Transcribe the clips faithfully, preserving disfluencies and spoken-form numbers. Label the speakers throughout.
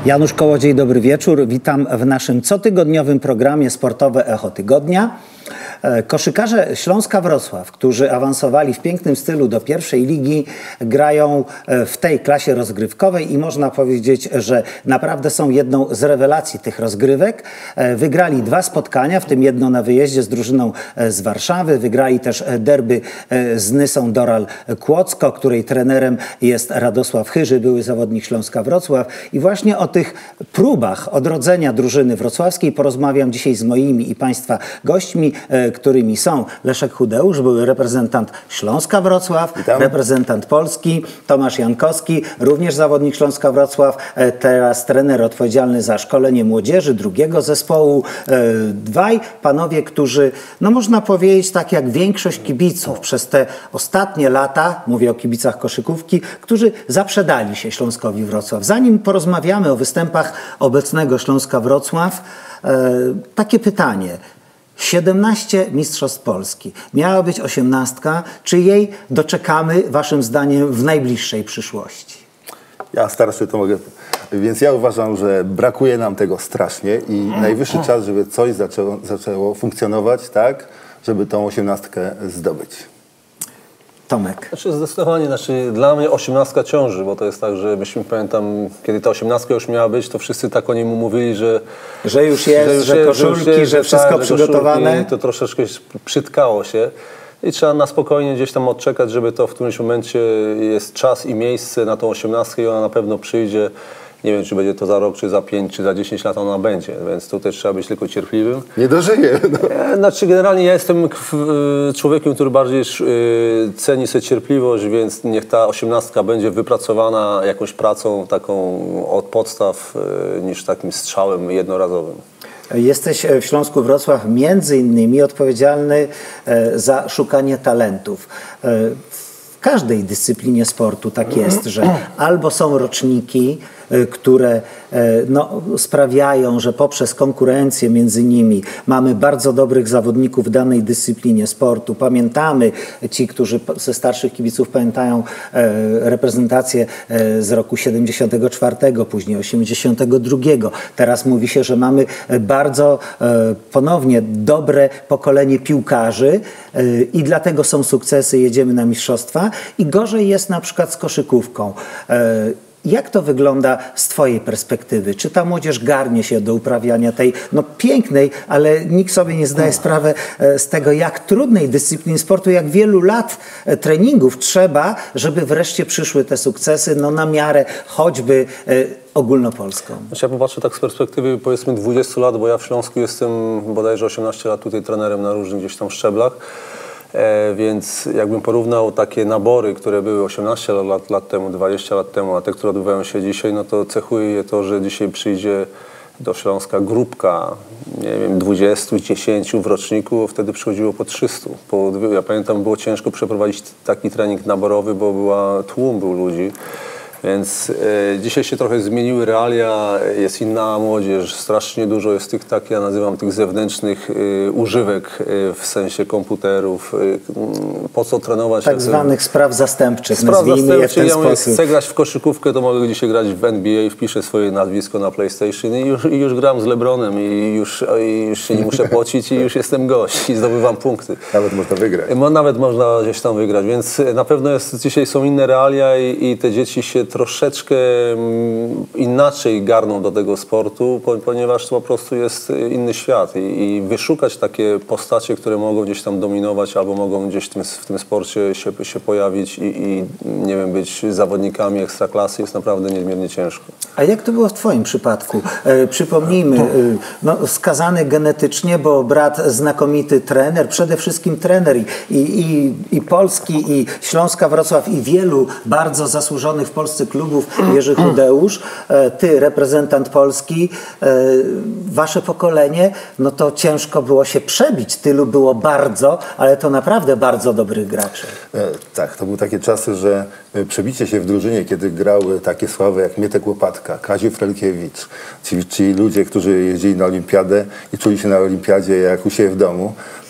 Speaker 1: Janusz Kołodziej, dobry wieczór. Witam w naszym cotygodniowym programie Sportowe Echo Tygodnia. Koszykarze Śląska Wrocław, którzy awansowali w pięknym stylu do pierwszej ligi, grają w tej klasie rozgrywkowej i można powiedzieć, że naprawdę są jedną z rewelacji tych rozgrywek. Wygrali dwa spotkania, w tym jedno na wyjeździe z drużyną z Warszawy. Wygrali też derby z Nysą Doral Kłodzko, której trenerem jest Radosław Chyży, były zawodnik Śląska Wrocław. I właśnie o tych próbach odrodzenia drużyny wrocławskiej porozmawiam dzisiaj z moimi i Państwa gośćmi, którymi są Leszek Hudeusz, były reprezentant Śląska Wrocław, Witam. reprezentant Polski, Tomasz Jankowski, również zawodnik Śląska Wrocław, teraz trener odpowiedzialny za szkolenie młodzieży drugiego zespołu. Dwaj panowie, którzy, no można powiedzieć, tak jak większość kibiców przez te ostatnie lata, mówię o kibicach koszykówki, którzy zaprzedali się Śląskowi Wrocław. Zanim porozmawiamy o występach obecnego Śląska Wrocław, takie pytanie. siedemnaście mistrzostw Polski. Miała być osiemnastka. Czy jej doczekamy, waszym zdaniem, w najbliższej przyszłości?
Speaker 2: Ja starszy to mogę. Więc ja uważam, że brakuje nam tego strasznie i najwyższy czas, żeby coś zaczęło, zaczęło funkcjonować tak, żeby tą osiemnastkę zdobyć.
Speaker 1: Tomek.
Speaker 3: Znaczy zdecydowanie, znaczy dla mnie osiemnastka ciąży, bo to jest tak, że myśmy, pamiętam, kiedy ta osiemnastka już miała być, to wszyscy tak o nim mówili, że...
Speaker 1: Że już jest, że, już że koszulki, że, jest, że wszystko tak, przygotowane.
Speaker 3: Że to troszeczkę przytkało się i trzeba na spokojnie gdzieś tam odczekać, żeby to w którymś momencie jest czas i miejsce na tą osiemnastkę i ona na pewno przyjdzie. Nie wiem, czy będzie to za rok, czy za pięć, czy za dziesięć lat ona będzie, więc tutaj trzeba być tylko cierpliwym.
Speaker 2: Nie dożyję. No.
Speaker 3: Znaczy generalnie ja jestem człowiekiem, który bardziej ceni sobie cierpliwość, więc niech ta osiemnastka będzie wypracowana jakąś pracą taką od podstaw niż takim strzałem jednorazowym.
Speaker 1: Jesteś w Śląsku Wrocław między innymi odpowiedzialny za szukanie talentów. W każdej dyscyplinie sportu tak jest, że albo są roczniki, które no, sprawiają, że poprzez konkurencję między nimi mamy bardzo dobrych zawodników w danej dyscyplinie sportu. Pamiętamy, ci, którzy ze starszych kibiców pamiętają reprezentację z roku siedemdziesiątego czwartego, później osiemdziesiątego drugiego. Teraz mówi się, że mamy bardzo ponownie dobre pokolenie piłkarzy i dlatego są sukcesy, jedziemy na mistrzostwa. I gorzej jest na przykład z koszykówką. Jak to wygląda z twojej perspektywy? Czy ta młodzież garnie się do uprawiania tej no, pięknej, ale nikt sobie nie zdaje sprawy z tego, jak trudnej dyscypliny sportu, jak wielu lat treningów trzeba, żeby wreszcie przyszły te sukcesy no, na miarę choćby ogólnopolską?
Speaker 3: Ja popatrzę tak z perspektywy powiedzmy dwudziestu lat, bo ja w Śląsku jestem bodajże osiemnaście lat tutaj trenerem na różnych gdzieś tam szczeblach. E, więc jakbym porównał takie nabory, które były osiemnaście lat, lat temu, dwadzieścia lat temu, a te, które odbywają się dzisiaj, no to cechuje je to, że dzisiaj przyjdzie do Śląska grupka, nie wiem, dwudziestu, dziesięciu w roczniku, wtedy przychodziło po trzystu. Po, ja pamiętam, było ciężko przeprowadzić taki trening naborowy, bo była, tłum był ludzi. Więc e, dzisiaj się trochę zmieniły realia, jest inna młodzież, strasznie dużo jest tych, tak ja nazywam, tych zewnętrznych e, używek e, w sensie komputerów. E, po co trenować?
Speaker 1: Tak zwanych spraw zastępczych,
Speaker 3: spraw
Speaker 1: nazwijmy je w ten
Speaker 3: ja
Speaker 1: sposób.
Speaker 3: Jak chcę grać w koszykówkę, to mogę dzisiaj grać w N B A, wpiszę swoje nazwisko na PlayStation i już, i już gram z LeBronem i już, i już się nie muszę pocić i już jestem gość i zdobywam punkty.
Speaker 2: Nawet można wygrać.
Speaker 3: E, nawet można gdzieś tam wygrać, więc na pewno jest, dzisiaj są inne realia i, i te dzieci się troszeczkę inaczej garną do tego sportu, ponieważ to po prostu jest inny świat i, i wyszukać takie postacie, które mogą gdzieś tam dominować albo mogą gdzieś w tym, w tym sporcie się, się pojawić i, i nie wiem, być zawodnikami ekstraklasy jest naprawdę niezmiernie ciężko.
Speaker 1: A jak to było w twoim przypadku? E, przypomnijmy, e, no, skazany genetycznie, bo brat znakomity trener, przede wszystkim trener i, i, i Polski, i Śląska Wrocław, i wielu bardzo zasłużonych w Polsce klubów, Jerzy Hudeusz, e, ty reprezentant Polski, e, wasze pokolenie, no to ciężko było się przebić. Tylu było bardzo, ale to naprawdę bardzo dobrych graczy.
Speaker 2: E, tak, to były takie czasy, że przebicie się w drużynie, kiedy grały takie sławy jak Mietek Łopatka, Kaziu Frelkiewicz, ci, ci ludzie, którzy jeździli na olimpiadę i czuli się na olimpiadzie jak u siebie w domu,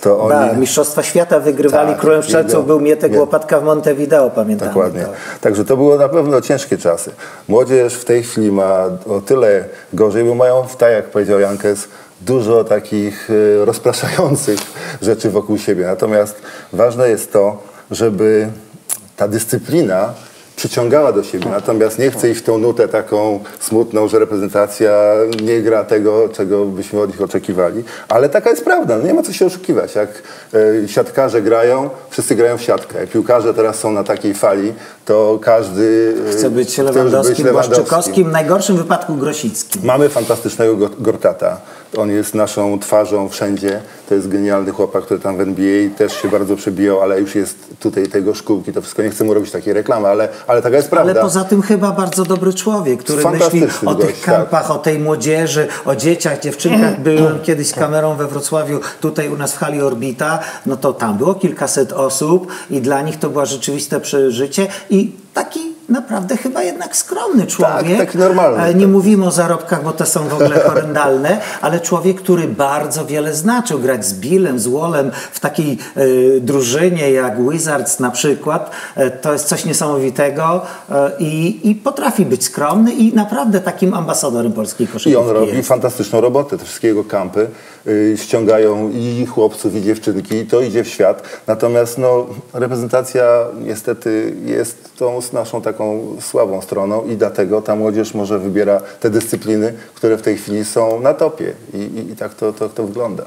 Speaker 2: to oni...
Speaker 1: Da, Mistrzostwa Świata wygrywali,
Speaker 2: Tak,
Speaker 1: królem strzelców
Speaker 2: i-
Speaker 1: był Mietek
Speaker 2: i-
Speaker 1: Łopatka w Montevideo, pamiętam.
Speaker 2: Dokładnie.
Speaker 1: To.
Speaker 2: Także to było na pewno ciężkie czasy. Młodzież w tej chwili ma o tyle gorzej, bo mają, tak jak powiedział Jankes, dużo takich e, rozpraszających rzeczy wokół siebie. Natomiast ważne jest to, żeby ta dyscyplina przyciągała do siebie. Natomiast nie chcę iść w tą nutę taką smutną, że reprezentacja nie gra tego, czego byśmy od nich oczekiwali. Ale taka jest prawda. No nie ma co się oszukiwać. Jak e, siatkarze grają, wszyscy grają w siatkę. Jak piłkarze teraz są na takiej fali, to każdy e,
Speaker 1: Chce być
Speaker 2: chce już
Speaker 1: Lewandowskim,
Speaker 2: Lewandowskim.
Speaker 1: Błaszczykowskim, w najgorszym wypadku Grosickim.
Speaker 2: Mamy fantastycznego Go- Gortata. On jest naszą twarzą wszędzie. To jest genialny chłopak, który tam w N B A też się bardzo przebijał, ale już jest tutaj tego szkółki. To wszystko, nie chcę mu robić takiej reklamy, ale, ale taka jest prawda.
Speaker 1: Ale poza tym chyba bardzo dobry człowiek, który myśli
Speaker 2: Fantastyczny
Speaker 1: o
Speaker 2: gość,
Speaker 1: tych kampach, o tej młodzieży, o dzieciach, dziewczynkach. Byłem kiedyś z kamerą we Wrocławiu, tutaj u nas w hali Orbita, no to tam było kilkaset osób i dla nich to było rzeczywiste przeżycie i taki naprawdę chyba jednak skromny człowiek.
Speaker 2: taki normalny,
Speaker 1: E, Nie
Speaker 2: tak.
Speaker 1: mówimy o zarobkach, bo te są w ogóle horrendalne, ale człowiek, który bardzo wiele znaczył. Grać z Billem, z Wallem w takiej e, drużynie jak Wizards na przykład, e, to jest coś niesamowitego e, i, i potrafi być skromny i naprawdę takim ambasadorem polskiej
Speaker 2: I
Speaker 1: koszykówki
Speaker 2: on robi
Speaker 1: jest.
Speaker 2: fantastyczną robotę. Te wszystkie jego kampy y, ściągają i chłopców, i dziewczynki, i to idzie w świat. Natomiast no, reprezentacja niestety jest tą naszą taką słabą stroną i dlatego ta młodzież może wybiera te dyscypliny, które w tej chwili są na topie. I, i, i tak to, to, to wygląda.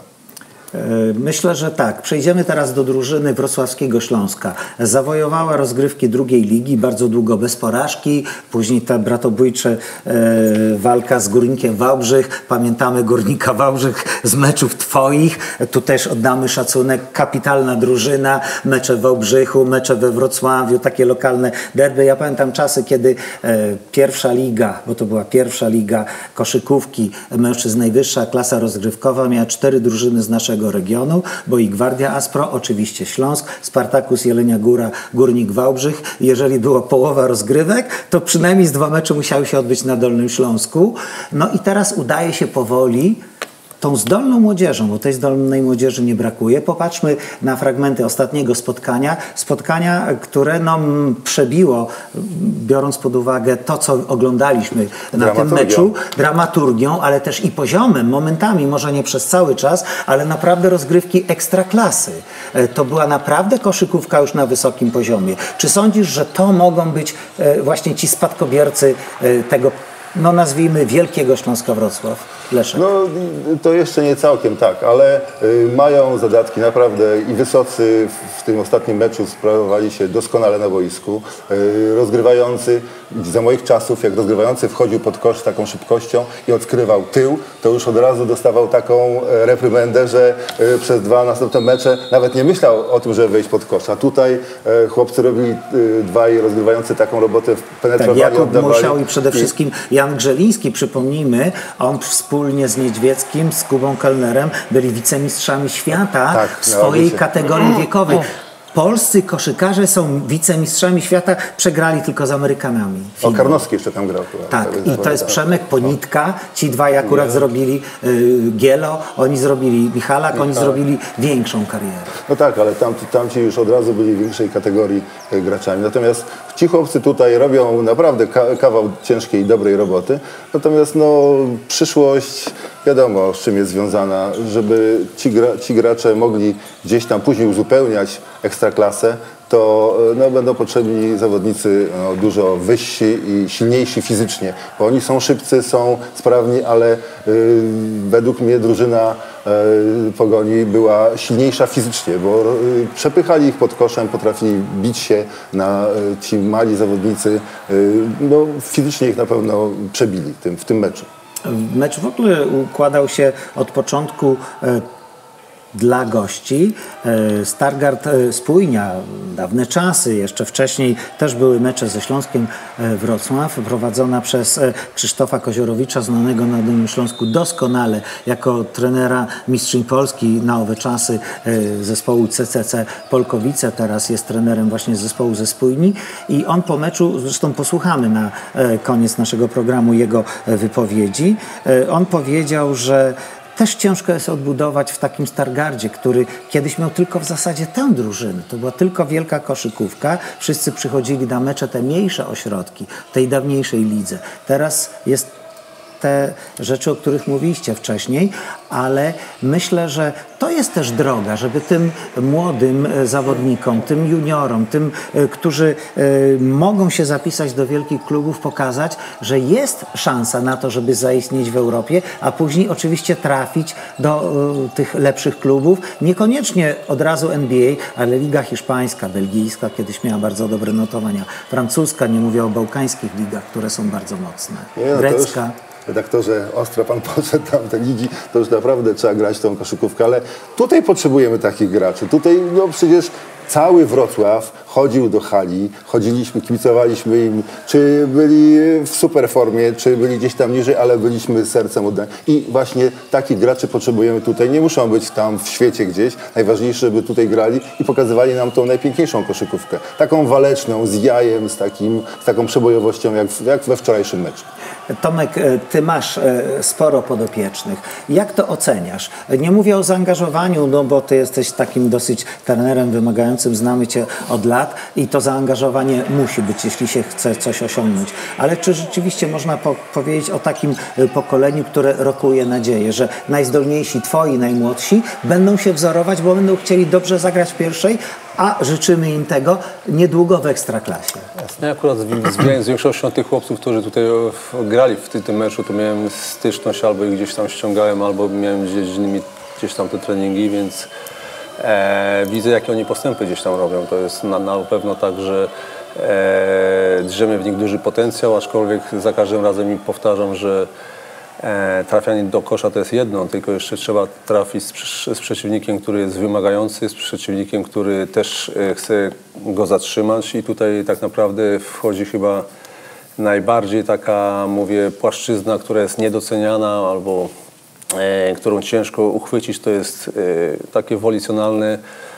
Speaker 1: Myślę, że tak. Przejdziemy teraz do drużyny wrocławskiego Śląska. Zawojowała rozgrywki drugiej ligi, bardzo długo bez porażki. Później ta bratobójcza e, walka z Górnikiem Wałbrzych. Pamiętamy Górnika Wałbrzych z meczów twoich. Tu też oddamy szacunek. Kapitalna drużyna. Mecze w Wałbrzychu, mecze we Wrocławiu, takie lokalne derby. Ja pamiętam czasy, kiedy e, pierwsza liga, bo to była pierwsza liga koszykówki mężczyzn, najwyższa klasa rozgrywkowa, miała cztery drużyny z naszego regionu, bo i Gwardia Aspro, oczywiście Śląsk, Spartakus Jelenia Góra, Górnik Wałbrzych. Jeżeli było połowa rozgrywek, to przynajmniej z dwa mecze musiały się odbyć na Dolnym Śląsku. No i teraz udaje się powoli tą zdolną młodzieżą, bo tej zdolnej młodzieży nie brakuje. Popatrzmy na fragmenty ostatniego spotkania. Spotkania, które no, m, przebiło, biorąc pod uwagę to, co oglądaliśmy na tym meczu, dramaturgią, ale też i poziomem, momentami, może nie przez cały czas, ale naprawdę rozgrywki ekstraklasy. E, To była naprawdę koszykówka już na wysokim poziomie. Czy sądzisz, że to mogą być e, właśnie ci spadkobiercy e, tego, no nazwijmy, wielkiego Śląska Wrocław? Leszek.
Speaker 2: No to jeszcze nie całkiem tak, ale y, mają zadatki naprawdę i wysocy w, w tym ostatnim meczu sprawowali się doskonale na boisku. Y, rozgrywający, za moich czasów, jak rozgrywający wchodził pod kosz z taką szybkością i odkrywał tył, to już od razu dostawał taką e, reprymendę, że e, przez dwa następne mecze nawet nie myślał o tym, żeby wejść pod kosz. A tutaj e, chłopcy robili e, dwaj rozgrywający taką robotę, penetrowali,
Speaker 1: Tak, Jakub
Speaker 2: oddawali.
Speaker 1: Musiał i przede wszystkim Jan Grzeliński, przypomnijmy, on wspólnie z Niedźwieckim, z Kubą Kellnerem byli wicemistrzami świata
Speaker 2: Tak,
Speaker 1: w swojej
Speaker 2: miało być.
Speaker 1: kategorii wiekowej. Polscy koszykarze są wicemistrzami świata, przegrali tylko z Amerykanami.
Speaker 2: O,
Speaker 1: Finów.
Speaker 2: Karnowski jeszcze tam grał. Chyba.
Speaker 1: Tak, i to jest
Speaker 2: tak.
Speaker 1: Przemek Ponitka. Ci dwaj akurat zrobili y, Gielo, oni zrobili Michalak, oni zrobili większą karierę.
Speaker 2: No tak, ale tamci, tamci już od razu byli w większej kategorii e, graczami. Natomiast ci chłopcy tutaj robią naprawdę ka kawał ciężkiej i dobrej roboty. Natomiast no, przyszłość wiadomo, z czym jest związana, żeby ci, gra ci gracze mogli gdzieś tam później uzupełniać ekstraklasę, to no, będą potrzebni zawodnicy no, dużo wyżsi i silniejsi fizycznie, bo oni są szybcy, są sprawni, ale y, według mnie drużyna y, Pogoni była silniejsza fizycznie, bo y, przepychali ich pod koszem, potrafili bić się na y, ci mali zawodnicy, y, no, fizycznie ich na pewno przebili tym, w tym meczu.
Speaker 1: Mecz w ogóle układał się od początku e, dla gości. E, Stargard e, Spójnia, dawne czasy, jeszcze wcześniej też były mecze ze Śląskiem e, Wrocław, prowadzona przez e, Krzysztofa Koziorowicza, znanego na Dolnym Śląsku doskonale jako trenera mistrzyń Polski na owe czasy e, zespołu C C C Polkowice, teraz jest trenerem właśnie zespołu ze Spójni i on po meczu, zresztą posłuchamy na e, koniec naszego programu jego e, wypowiedzi, e, on powiedział, że też ciężko jest odbudować w takim Stargardzie, który kiedyś miał tylko w zasadzie tę drużynę. To była tylko wielka koszykówka. Wszyscy przychodzili na mecze te mniejsze ośrodki tej dawniejszej lidze. Teraz jest te rzeczy, o których mówiliście wcześniej, ale myślę, że to jest też droga, żeby tym młodym zawodnikom, tym juniorom, tym, którzy mogą się zapisać do wielkich klubów, pokazać, że jest szansa na to, żeby zaistnieć w Europie, a później oczywiście trafić do tych lepszych klubów. Niekoniecznie od razu N B A, ale Liga Hiszpańska, belgijska kiedyś miała bardzo dobre notowania. Francuska, nie mówię o bałkańskich ligach, które są bardzo mocne.
Speaker 2: Nie, no
Speaker 1: Grecka.
Speaker 2: Redaktorze, ostro pan poszedł tam te ligi, to już naprawdę trzeba grać tą koszykówkę, ale tutaj potrzebujemy takich graczy. Tutaj no przecież cały Wrocław chodził do hali, chodziliśmy, kibicowaliśmy im, czy byli w super formie, czy byli gdzieś tam niżej, ale byliśmy sercem oddani. I właśnie takich graczy potrzebujemy tutaj. Nie muszą być tam w świecie gdzieś. Najważniejsze, żeby tutaj grali i pokazywali nam tą najpiękniejszą koszykówkę. Taką waleczną, z jajem, z, takim, z taką przebojowością, jak, jak we wczorajszym meczu.
Speaker 1: Tomek, ty masz sporo podopiecznych. Jak to oceniasz? Nie mówię o zaangażowaniu, no bo ty jesteś takim dosyć trenerem wymagającym, znamy cię od lat i to zaangażowanie musi być, jeśli się chce coś osiągnąć. Ale czy rzeczywiście można po powiedzieć o takim pokoleniu, które rokuje nadzieję, że najzdolniejsi, twoi najmłodsi będą się wzorować, bo będą chcieli dobrze zagrać w pierwszej, a życzymy im tego niedługo w Ekstraklasie.
Speaker 3: Ja akurat z, z większością tych chłopców, którzy tutaj grali w tym meczu, to miałem styczność, albo ich gdzieś tam ściągałem, albo miałem gdzieś z nimi gdzieś tam te treningi, więc e, widzę, jakie oni postępy gdzieś tam robią. To jest na, na pewno tak, że e, drzemie w nich duży potencjał, aczkolwiek za każdym razem im powtarzam, że E, trafianie do kosza to jest jedno, tylko jeszcze trzeba trafić z, z przeciwnikiem, który jest wymagający, z przeciwnikiem, który też e, chce go zatrzymać i tutaj tak naprawdę wchodzi chyba najbardziej taka, mówię, płaszczyzna, która jest niedoceniana albo e, którą ciężko uchwycić, to jest e, takie wolicjonalne,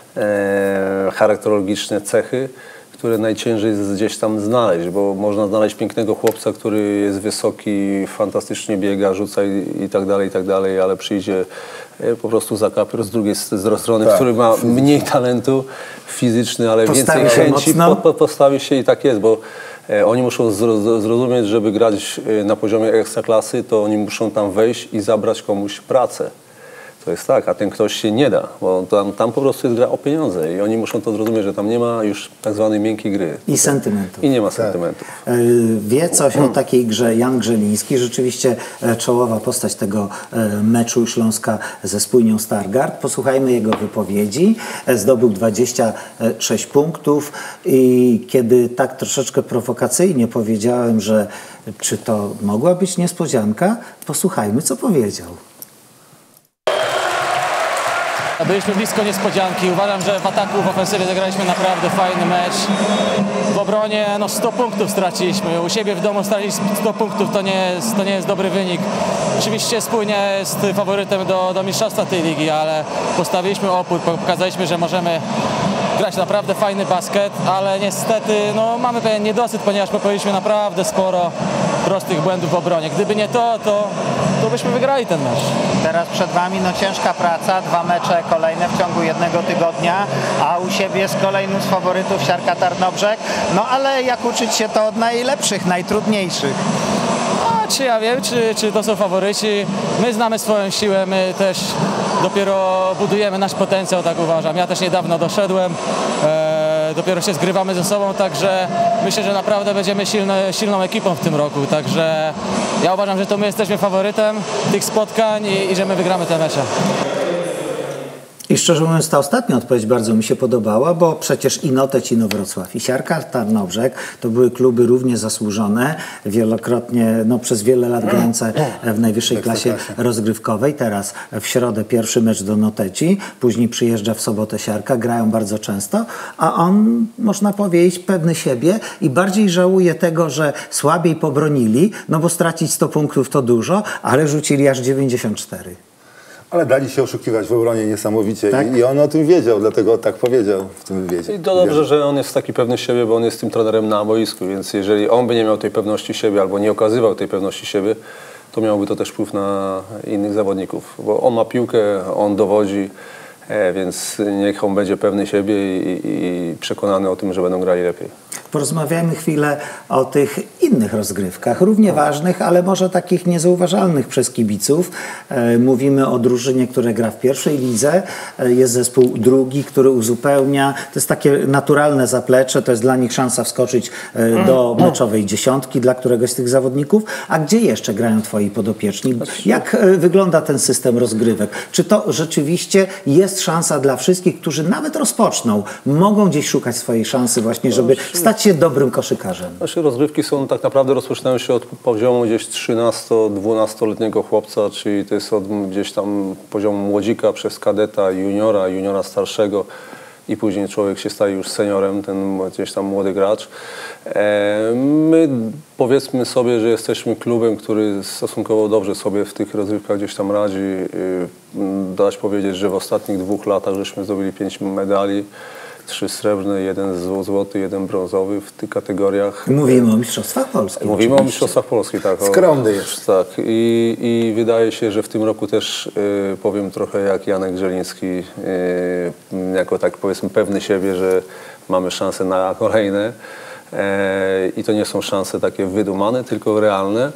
Speaker 3: e, charakterologiczne cechy, które najciężej jest gdzieś tam znaleźć, bo można znaleźć pięknego chłopca, który jest wysoki, fantastycznie biega, rzuca i, i tak dalej, i tak dalej, ale przyjdzie po prostu za kapier z drugiej strony, tak, który ma fizycznie mniej talentu fizyczny, ale
Speaker 1: postawi
Speaker 3: więcej chęci,
Speaker 1: po,
Speaker 3: po, postawi się i tak jest, bo e, oni muszą zrozumieć, żeby grać na poziomie ekstraklasy, to oni muszą tam wejść i zabrać komuś pracę. To jest tak, a ten ktoś się nie da, bo tam, tam po prostu jest gra o pieniądze i oni muszą to zrozumieć, że tam nie ma już tak zwanej miękkiej gry.
Speaker 1: I sentymentów.
Speaker 3: I nie ma sentymentów.
Speaker 1: Tak. Wie coś o takiej grze Jan Grzeliński, rzeczywiście czołowa postać tego meczu Śląska ze Spójnią Stargard. Posłuchajmy jego wypowiedzi. Zdobył dwadzieścia sześć punktów i kiedy tak troszeczkę prowokacyjnie powiedziałem, że czy to mogła być niespodzianka, posłuchajmy, co powiedział.
Speaker 4: Byliśmy blisko niespodzianki. Uważam, że w ataku, w ofensywie zagraliśmy naprawdę fajny mecz. W obronie no sto punktów straciliśmy. U siebie w domu straciliśmy sto punktów, to nie jest, to nie jest dobry wynik. Oczywiście Spójnia jest faworytem do, do mistrzostwa tej ligi, ale postawiliśmy opór, pokazaliśmy, że możemy grać naprawdę fajny basket, ale niestety no, mamy pewien niedosyt, ponieważ popełniliśmy naprawdę sporo prostych błędów w obronie. Gdyby nie to, to, to byśmy wygrali ten mecz.
Speaker 5: Teraz przed wami no, ciężka praca, dwa mecze kolejne w ciągu jednego tygodnia, a u siebie z kolejnym z faworytów Siarka Tarnobrzeg. No ale jak uczyć się to od najlepszych, najtrudniejszych?
Speaker 4: A, czy ja wiem, czy, czy to są faworyci? My znamy swoją siłę, my też dopiero budujemy nasz potencjał, tak uważam. Ja też niedawno doszedłem, e, dopiero się zgrywamy ze sobą, także myślę, że naprawdę będziemy silne, silną ekipą w tym roku. Także ja uważam, że to my jesteśmy faworytem tych spotkań i, i że my wygramy te mecze.
Speaker 1: I szczerze mówiąc, ta ostatnia odpowiedź bardzo mi się podobała, bo przecież i Noteć, i Wrocław, i Siarka Tarnobrzeg to były kluby równie zasłużone, wielokrotnie, no przez wiele lat grające w najwyższej klasie rozgrywkowej. Teraz w środę pierwszy mecz do Noteci, później przyjeżdża w sobotę Siarka, grają bardzo często, a on, można powiedzieć, pewny siebie i bardziej żałuje tego, że słabiej pobronili, no bo stracić sto punktów to dużo, ale rzucili aż dziewięćdziesiąt cztery.
Speaker 2: Ale dali się oszukiwać w obronie niesamowicie.
Speaker 1: Tak?
Speaker 2: I, I on o tym wiedział, dlatego tak powiedział w tym wywiadzie.
Speaker 3: I to dobrze, że on jest taki pewny siebie, bo on jest tym trenerem na boisku, więc jeżeli on by nie miał tej pewności siebie albo nie okazywał tej pewności siebie, to miałoby to też wpływ na innych zawodników, bo on ma piłkę, on dowodzi, e, więc niech on będzie pewny siebie i, i przekonany o tym, że będą grali lepiej.
Speaker 1: Porozmawiajmy chwilę o tych innych rozgrywkach, równie ważnych, ale może takich niezauważalnych przez kibiców. E, mówimy o drużynie, która gra w pierwszej lidze. E, jest zespół drugi, który uzupełnia. To jest takie naturalne zaplecze, to jest dla nich szansa wskoczyć e, do meczowej dziesiątki dla któregoś z tych zawodników. A gdzie jeszcze grają twoi podopieczni? Jak e, wygląda ten system rozgrywek? Czy to rzeczywiście jest szansa dla wszystkich, którzy nawet rozpoczną, mogą gdzieś szukać swojej szansy właśnie, żeby stać się dobrym koszykarzem?
Speaker 3: Nasze rozgrywki są tak naprawdę rozpoczynają się od poziomu gdzieś trzynasto-dwunastoletniego chłopca, czyli to jest od gdzieś tam poziomu młodzika przez kadeta, juniora, juniora starszego i później człowiek się staje już seniorem, ten gdzieś tam młody gracz. E, my powiedzmy sobie, że jesteśmy klubem, który stosunkowo dobrze sobie w tych rozgrywkach gdzieś tam radzi. E, dać powiedzieć, że w ostatnich dwóch latach żeśmy zdobyli pięć medali. Trzy srebrne, jeden złoty, jeden brązowy w tych kategoriach.
Speaker 1: Mówimy o Mistrzostwach Polskich.
Speaker 3: Mówimy oczywiście. o Mistrzostwach Polskich, tak.
Speaker 2: Skromny jest.
Speaker 3: Tak. I, I wydaje się, że w tym roku też y, powiem trochę jak Janek Żeliński, y, jako tak powiedzmy pewny siebie, że mamy szansę na kolejne. Y, I to nie są szanse takie wydumane, tylko realne.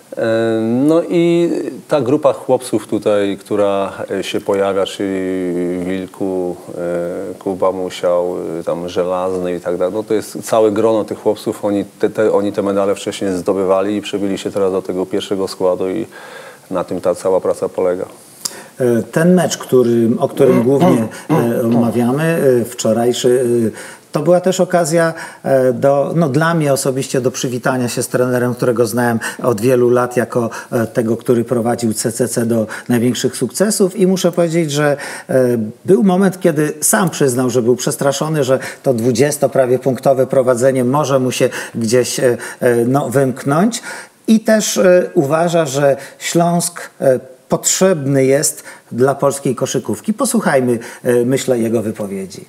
Speaker 3: No i ta grupa chłopców tutaj, która się pojawia, czyli Wilku, Kuba Musiał, tam Żelazny i tak dalej, no to jest całe grono tych chłopców, oni te, te, oni te medale wcześniej zdobywali i przebili się teraz do tego pierwszego składu i na tym ta cała praca polega.
Speaker 1: Ten mecz, który, o którym głównie omawiamy, wczorajszy, to była też okazja do, no dla mnie osobiście do przywitania się z trenerem, którego znałem od wielu lat jako tego, który prowadził C C C do największych sukcesów i muszę powiedzieć, że był moment, kiedy sam przyznał, że był przestraszony, że to dwudziesto prawie punktowe prowadzenie może mu się gdzieś no, wymknąć i też uważa, że Śląsk potrzebny jest dla polskiej koszykówki. Posłuchajmy, myślę, jego wypowiedzi.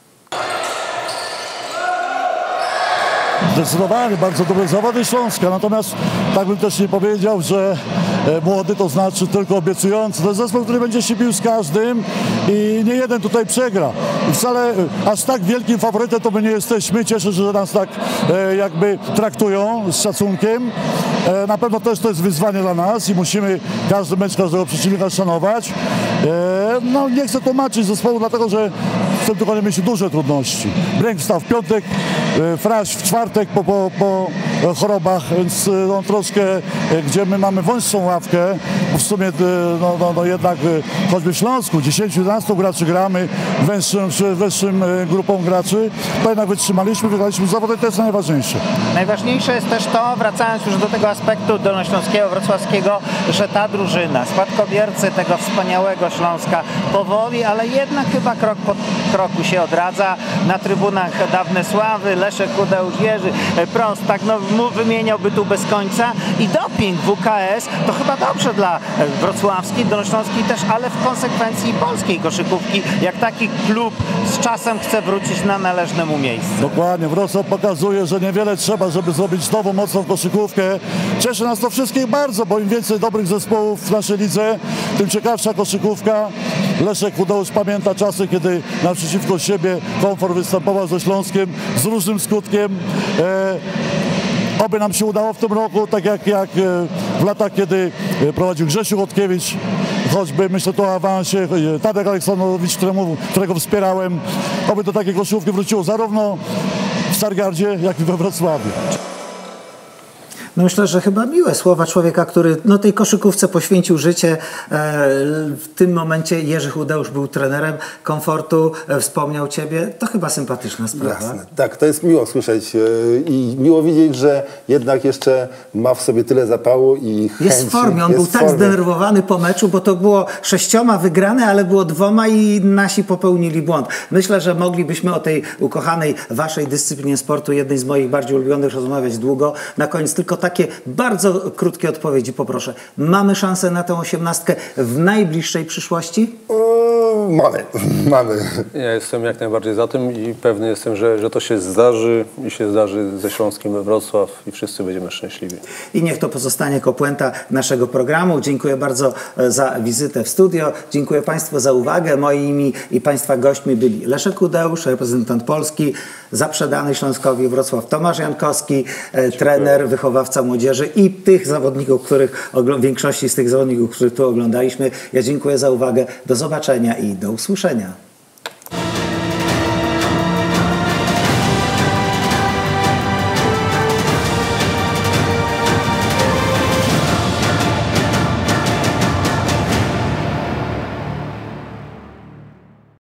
Speaker 6: Zdecydowanie bardzo dobre zawody Śląska, natomiast tak bym też nie powiedział, że młody to znaczy tylko obiecujący. To jest zespół, który będzie się bił z każdym i nie jeden tutaj przegra. I wcale aż tak wielkim faworytem to my nie jesteśmy. Cieszę się, że nas tak jakby traktują z szacunkiem. Na pewno też to jest wyzwanie dla nas i musimy każdy mecz każdego przeciwnika szanować. No nie chcę tłumaczyć zespołu, dlatego że w tym tygodniu mieliśmy duże trudności. Bręk wstał w piątek, Fraś w czwartek po, po, po chorobach, więc no, troszkę, gdzie my mamy wąższą ławkę, bo w sumie no, no, no jednak choćby w Śląsku dziesięciu jedenastu graczy gramy, węższym, węższym grupą graczy, to jednak wytrzymaliśmy, wygraliśmy zawody, to jest najważniejsze.
Speaker 5: Najważniejsze jest też to, wracając już do tego aspektu dolnośląskiego, wrocławskiego, że ta drużyna, spadkobiercy tego wspaniałego Śląska, powoli, ale jednak chyba krok po kroku się odradza. Na trybunach dawne sławy, Leszek Hudeusz, Jerzy Prost, tak no, wymieniałby tu bez końca. I doping W K S to chyba dobrze dla wrocławskiej, dolnośląskiej też, ale w konsekwencji polskiej koszykówki, jak taki klub z czasem chce wrócić na należne mu miejsce.
Speaker 6: Dokładnie, Wrocław pokazuje, że niewiele trzeba, żeby zrobić nową, mocną koszykówkę. Cieszy nas to wszystkich bardzo, bo im więcej dobrych zespołów w naszej lidze, tym ciekawsza koszykówka. Leszek Hudeusz pamięta czasy, kiedy naprzeciwko siebie Komfort występował ze Śląskiem z różnym skutkiem. E, oby nam się udało w tym roku, tak jak, jak w latach, kiedy prowadził Grzesiu Chodkiewicz, choćby myślę tu o awansie, Tadek Aleksandrowicz, któremu, którego wspierałem, oby do takiej koszykówki wróciło zarówno w Stargardzie, jak i we Wrocławiu.
Speaker 1: No myślę, że chyba miłe słowa człowieka, który no, tej koszykówce poświęcił życie. W tym momencie Jerzy Hudeusz był trenerem Komfortu, wspomniał ciebie. To chyba sympatyczna sprawa.
Speaker 2: Jasne. Tak, to jest miło słyszeć i miło widzieć, że jednak jeszcze ma w sobie tyle zapału i chęci.
Speaker 1: Jest w formie. On był tak zdenerwowany po meczu, bo to było sześcioma wygrane, ale było dwoma i nasi popełnili błąd. Myślę, że moglibyśmy o tej ukochanej waszej dyscyplinie sportu, jednej z moich bardziej ulubionych, rozmawiać długo. Na koniec tylko takie bardzo krótkie odpowiedzi poproszę. Mamy szansę na tę osiemnastkę w najbliższej przyszłości?
Speaker 2: mamy, mamy.
Speaker 3: Ja jestem jak najbardziej za tym i pewny jestem, że, że to się zdarzy i się zdarzy ze Śląskiem we Wrocław i wszyscy będziemy szczęśliwi.
Speaker 1: I niech to pozostanie jako puenta naszego programu. Dziękuję bardzo za wizytę w studio. Dziękuję Państwu za uwagę. Moimi i Państwa gośćmi byli Leszek Kudeusz, reprezentant Polski, zaprzedany Śląskowi Wrocław Tomasz Jankowski, e, trener, wychowawca młodzieży i tych zawodników, których, większości z tych zawodników, których tu oglądaliśmy. Ja dziękuję za uwagę. Do zobaczenia i do usłyszenia.